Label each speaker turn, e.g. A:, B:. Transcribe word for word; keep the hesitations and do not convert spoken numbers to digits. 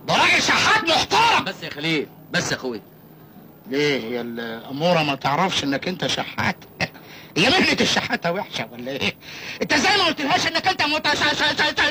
A: ده راجل شحات محترم.
B: بس يا خليل، بس يا اخويا.
A: ليه هي الاموره ما تعرفش انك انت شحات؟ هي مهنه الشحاته وحشه ولا ايه؟ انت ازاي ما قلتلهاش انك انت متشحات؟